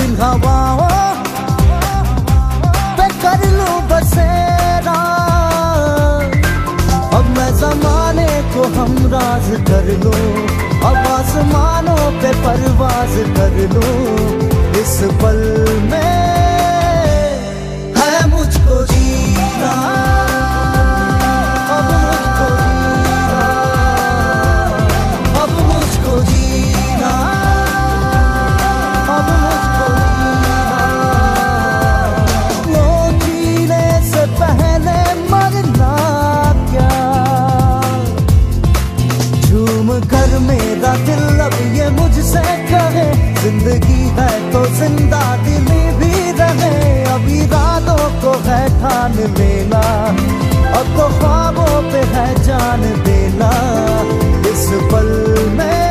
इन हवाओं पे कर लूं बसेरा। अब मैं ज़माने को हमराज कर लूं, अब आसमानों पे परवाज कर लूं। इस पल में है मुझको जीना, अब मुझको जीना, अब मुझको जीना, अब मुझको जीना। वो जीने से पहले मरना क्या, झूम कर मेरा दिल अब ये मुझसे कहे, जिंदगी है तो जिंदा दिली भी रहे। अभी रातों को है ठान लेना, अब तो ख्वाबों पे है जान देना। इस पल में